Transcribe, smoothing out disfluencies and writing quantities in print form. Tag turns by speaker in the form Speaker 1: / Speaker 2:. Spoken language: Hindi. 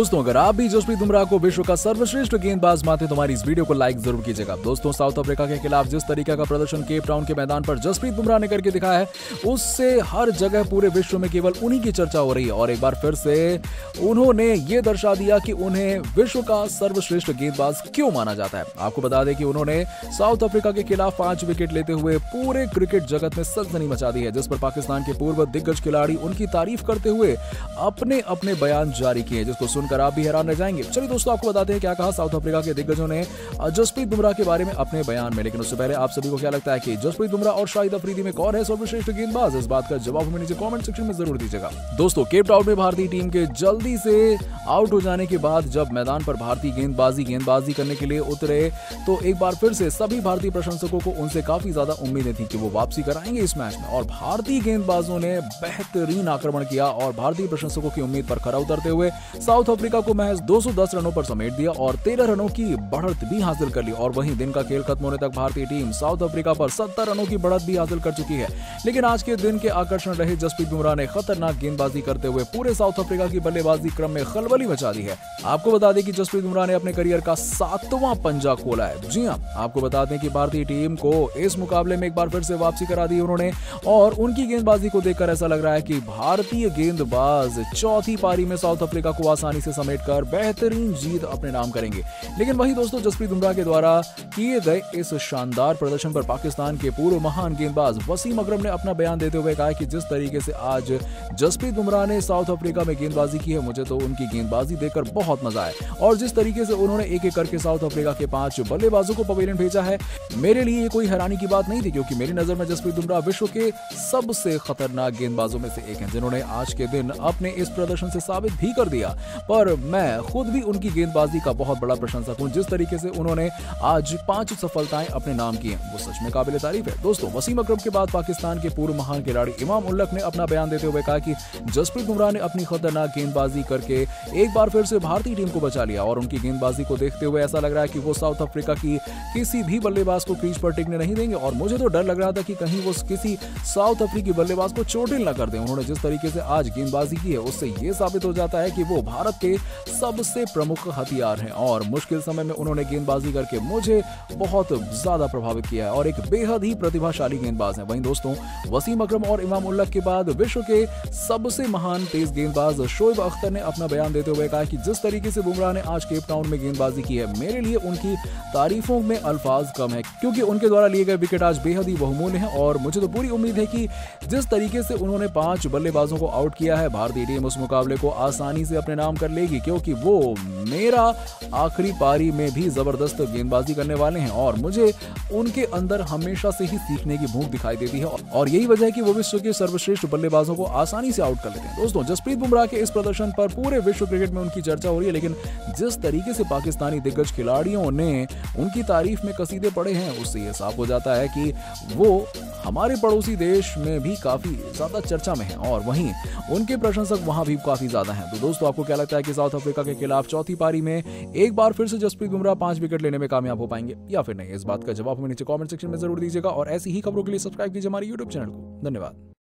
Speaker 1: दोस्तों, अगर आप भी जसप्रीत बुमराह को विश्व का सर्वश्रेष्ठ गेंदबाज मानते तो हमारी इस वीडियो को लाइक जरूर कीजिएगा। दोस्तों, साउथ अफ्रीका के खिलाफ जिस तरीके का प्रदर्शन केप टाउन के मैदान पर जसप्रीत बुमराह ने करके दिखाया है, उससे हर जगह पूरे विश्व में केवल उन्हीं की चर्चा हो रही है और एक बार फिर से उन्होंने ये दर्शा दिया कि उन्हें विश्व का सर्वश्रेष्ठ गेंदबाज क्यों माना जाता है। आपको बता दें कि उन्होंने साउथ अफ्रीका के खिलाफ 5 विकेट लेते हुए पूरे क्रिकेट जगत में सनसनी मचा दी है, जिस पर पाकिस्तान के पूर्व दिग्गज खिलाड़ी उनकी तारीफ करते हुए अपने अपने बयान जारी किए, जिसको सुनकर आप भी हैरान रह जाएंगे। चलिए दोस्तों, आपको बताते हैं क्या कहा साउथ अफ्रीका के दिग्गजों ने जसप्रीत बुमराह के बारे में अपने बयान में। लेकिन उससे पहले आप सभी को क्या लगता है कि जसप्रीत बुमराह और शाहिद अफरीदी में कौन है सर्वश्रेष्ठ गेंदबाज? इस बात का जवाब हमें नीचे कमेंट सेक्शन में जरूर दीजिएगा। दोस्तों, केप टाउन में भारतीय टीम के जल्दी से आउट हो जाने के बाद जब मैदान पर भारतीय गेंदबाजी करने के लिए उतरे तो एक बार फिर से सभी भारतीय प्रशंसकों को उनसे काफी ज्यादा उम्मीदें थी कि वो वापसी कराएंगे इस मैच में, और भारतीय गेंदबाजों ने बेहतरीन आक्रमण किया और भारतीय प्रशंसकों की उम्मीद पर खरा उतरते हुए साउथ अफ्रीका को महज 210 रनों पर समेट दिया और 13 रनों की बढ़त भी हासिल कर ली। और वहीं दिन का खेल खत्म होने तक भारतीय टीम साउथ अफ्रीका पर 70 रनों की बढ़त भी हासिल कर चुकी है। लेकिन आज के दिन के आकर्षण रहे जसप्रीत बुमराह ने खतरनाक गेंदबाजी करते हुए पूरे साउथ अफ्रीका की बल्लेबाजी क्रम में खलबली मचा दी है। आपको बता दें कि जसप्रीत बुमराह ने अपने करियर का 7वां पंजा खोला है। जी हां, आपको बता दें कि भारतीय टीम को इस मुकाबले में एक बार फिर से वापसी करा दी उन्होंने, और उनकी गेंदबाजी को देखकर ऐसा लग रहा है कि भारतीय गेंदबाज चौथी पारी में साउथ अफ्रीका को आसानी से समेटकर बेहतरीन जीत अपने नाम करेंगे। लेकिन वहीं दोस्तों, जसप्रीत बुमराह के द्वारा किए गए इस शानदार प्रदर्शन पर पाकिस्तान के पूर्व महान गेंदबाज वसीम अकरम ने अपना बयान देते हुए कहा कि जिस तरीके से आज जसप्रीत बुमराह ने साउथ अफ्रीका में गेंदबाजी की है, मुझे तो उनकी गेंदबाजी देखकर बहुत मजा आया, और जिस तरीके से उन्होंने एक एक करके साउथ अफ्रीका के 5 बल्लेबाजों को पवेलियन भेजा है, मेरे लिए ये कोई हैरानी की बात नहीं थी, क्योंकि मेरी नजर में जसप्रीत बुमराह विश्व के सबसे खतरनाक गेंदबाजों में से एक हैं, जिन्होंने आज के दिन अपने इस प्रदर्शन से साबित भी कर दिया। पर मैं खुद भी उनकी गेंदबाजी का बहुत बड़ा प्रशंसक हूं। जिस तरीके से उन्होंने आज 5 सफलताएं अपने नाम की हैं, वो सच में काबिले तारीफ है। दोस्तों, वसीम अकरम के बाद पाकिस्तान के पूर्व महान खिलाड़ी इमाम उल हक ने अपना बयान देते हुए कहा कि जसप्रीत बुमराह ने अपनी खतरनाक गेंदबाजी करके एक बार फिर से भारतीय टीम को बचा लिया, और उनकी गेंदबाजी को देखते हुए ऐसा लग रहा है कि वो साउथ अफ्रीका की किसी भी बल्लेबाज को क्रीज पर टिकने नहीं देंगे, और मुझे तो डर लग रहा था कि कहीं वो किसी साउथ अफ्रीकी बल्लेबाज को चोटिल न कर दें। उन्होंने जिस तरीके से आज गेंदबाजी की है, उससे यह साबित हो जाता है कि वो भारत के सबसे प्रमुख हथियार हैं, और मुश्किल समय में उन्होंने गेंदबाजी करके मुझे बहुत ज्यादा प्रभावित किया है और एक बेहद ही प्रतिभाशाली गेंदबाज हैं। वहीं दोस्तों, वसीम अकरम और इमाम उल हक के बाद विश्व के सबसे महान तेज गेंदबाज शोएब अख्तर ने अपना बयान देते हुए कहा कि जिस तरीके से बुमराह ने आज केप टाउन में गेंदबाजी की है, मेरे लिए उनकी तारीफों में अल्फाज कम है, क्योंकि उनके द्वारा लिए गए विकेट आज बेहद ही बहुमूल्य हैं, और मुझे तो पूरी उम्मीद है कि जिस तरीके से उन्होंने 5 बल्लेबाजों को आउट किया है, भारतीय टीम उस मुकाबले को आसानी से अपने नाम कर लेगी, क्योंकि वो मेरा आखिरी पारी में भी जबरदस्त गेंदबाजी करने वाले हैं, और मुझे उनके अंदर हमेशा से ही सीखने की भूख दिखाई देती है, और यही वजह है कि वो विश्व के सर्वश्रेष्ठ बल्लेबाजों को आसानी से आउट कर लेते हैं। दोस्तों, जसप्रीत बुमराह के इस प्रदर्शन पर पूरे विश्व क्रिकेट में उनकी चर्चा हो रही है, लेकिन जिस तरीके से पाकिस्तानी दिग्गज खिलाड़ियों ने उनकी तारीफ में कसीदे पढ़े हैं, उससे यह साफ हो जाता है कि वो हमारे पड़ोसी देश में भी काफी ज्यादा चर्चा में हैं, और वहीं उनके प्रशंसक वहां भी काफी ज्यादा हैं। तो दोस्तों, आपको क्या लगता है कि साउथ अफ्रीका के खिलाफ चौथी पारी में एक बार फिर से जसप्रीत बुमराह 5 विकेट लेने में कामयाब हो पाएंगे या फिर नहीं? इस बात का जवाब हमें नीचे कमेंट सेक्शन में जरूर दीजिएगा, और ऐसी ही खबरों के लिए सब्सक्राइब कीजिए हमारे YouTube चैनल को। धन्यवाद।